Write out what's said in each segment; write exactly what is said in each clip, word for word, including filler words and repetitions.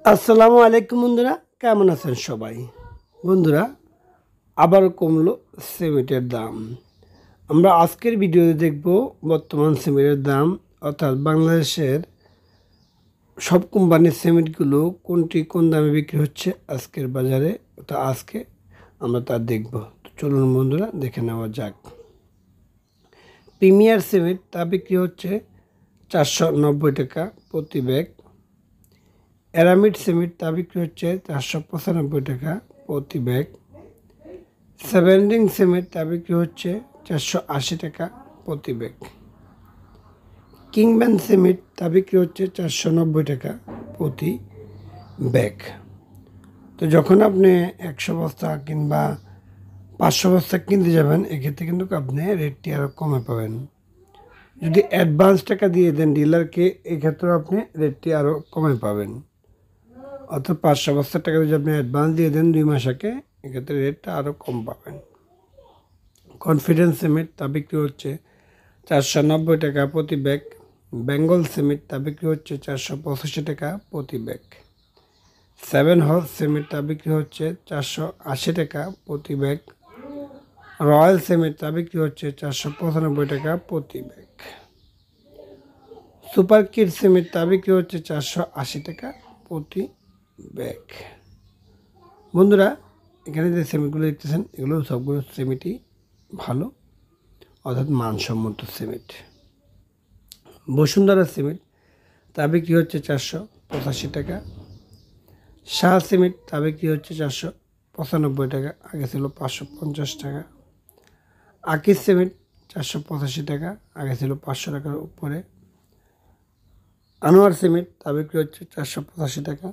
আসসালামু আলাইকুম বন্ধুরা, কেমন আছেন সবাই? বন্ধুরা, আবারও কমলো সিমেন্টের দাম। আমরা আজকের ভিডিওতে দেখব বর্তমান সিমেন্টের দাম, অর্থাৎ বাংলাদেশের সব কোম্পানির সিমেন্টগুলো কোনটি কোন দামে বিক্রি হচ্ছে আজকের বাজারে, তা আজকে আমরা তা দেখব। তো চলুন বন্ধুরা, দেখে নেওয়া যাক। প্রিমিয়ার সিমেন্ট তা বিক্রি হচ্ছে চারশো নব্বই টাকা প্রতি ব্যাগ। অ্যারামিড সিমেন্ট তা বিক্রি হচ্ছে চারশো পঁচানব্বই টাকা প্রতি ব্যাগ। সেভেন্ডিং সিমেন্ট তা বিক্রি হচ্ছে চারশো আশি টাকা প্রতি ব্যাগ। কিংম্যান সিমেন্ট তা বিক্রি হচ্ছে চারশো নব্বই টাকা প্রতি ব্যাগ। তো যখন আপনি একশো বস্তা কিংবা পাঁচশো বস্তা কিনতে যাবেন, এক্ষেত্রে কিন্তু আপনি রেটটি আরও কমে পাবেন। যদি অ্যাডভান্স টাকা দিয়ে দেন ডিলারকে, এক্ষেত্রেও আপনি রেটটি আরও কমে পাবেন। অর্থাৎ পাঁচশো বস্তা টাকা যদি আপনি অ্যাডভান্স দিয়ে দেন দুই মাস আগে, এক্ষেত্রে রেটটা আরও কম পাবেন। কনফিডেন্স সিমেন্ট তা বিক্রি হচ্ছে চারশো নব্বই টাকা প্রতি ব্যাগ। বেঙ্গল সিমেন্ট তা বিক্রি হচ্ছে চারশো পঁচাশি টাকা প্রতি ব্যাগ। সেভেন হর্স সিমেন্ট তা বিক্রি হচ্ছে চারশো আশি টাকা প্রতি ব্যাগ। রয়্যাল সিমেন্ট তা বিক্রি হচ্ছে চারশো পঁচানব্বই টাকা প্রতি ব্যাগ। সুপার কিড সিমেন্ট তা বিক্রি হচ্ছে চারশো আশি টাকা প্রতি ব্যাগ। বন্ধুরা, এখানে যে সিমেন্টগুলো দেখতেছেন, এগুলো সবগুলো সিমেন্টই ভালো, অর্থাৎ মানসম্মত সিমেন্ট। বসুন্ধরা সিমেন্ট তা বিক্রি হচ্ছে চারশো পঁচাশি টাকা। শাহ সিমেন্ট তা বিক্রি হচ্ছে চারশো পঁচানব্বই টাকা, আগে ছিল পাঁচশো পঞ্চাশ টাকা। আকিস সিমেন্ট চারশো পঁচাশি টাকা, আগে ছিল পাঁচশো টাকার উপরে। আনোয়ার সিমেন্ট তা বিক্রি হচ্ছে চারশো পঁচাশি টাকা।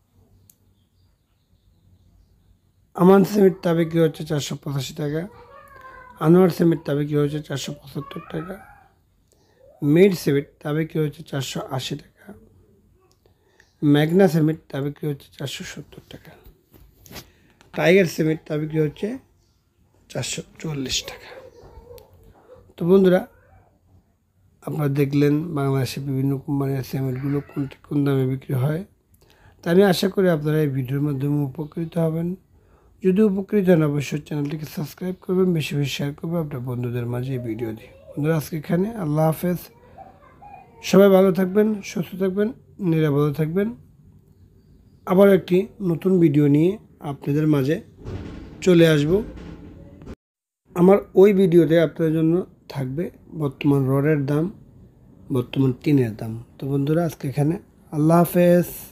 আমান সিমেন্ট তা বিক্রি হচ্ছে চারশো পঁচাশি টাকা। আনোয়ার সিমেন্ট তা বিক্রি হচ্ছে চারশো পঁচাত্তর টাকা। মিড সিমেন্ট তা বিক্রি হচ্ছে চারশো আশি টাকা। ম্যাগনা সিমেন্ট তা বিক্রি হচ্ছে চারশো সত্তর টাকা। টাইগার সিমেন্ট তা বিক্রি হচ্ছে চারশো চল্লিশ টাকা। তো বন্ধুরা, আপনারা দেখলেন বাংলাদেশে বিভিন্ন কোম্পানির সিমেন্টগুলো কোনটি কোন দামে বিক্রি হয়। তা আমি আশা করি আপনারা এই ভিডিওর মাধ্যমে উপকৃত হবেন। যদি উপকৃত হন, অবশ্যই চ্যানেলটিকে সাবস্ক্রাইব করবেন, বেশি বেশি শেয়ার করবেন আপনার বন্ধুদের মাঝে এই ভিডিও দিয়ে। বন্ধুরা, আজকে এখানে আল্লাহ হাফেজ। সবাই ভালো থাকবেন, সুস্থ থাকবেন, নিরাপদে থাকবেন। আবার একটি নতুন ভিডিও নিয়ে আপনাদের মাঝে চলে আসব। আমার ওই ভিডিওতে আপনাদের জন্য থাকবে বর্তমান রডের দাম, বর্তমান টিনের দাম। তো বন্ধুরা, আজকে এখানে আল্লাহ হাফেজ।